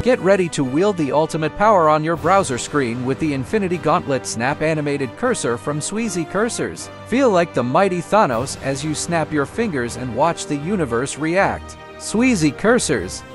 Get ready to wield the ultimate power on your browser screen with the Infinity Gauntlet Snap animated cursor from Swezy Cursors. Feel like the mighty Thanos as you snap your fingers and watch the universe react. Swezy Cursors.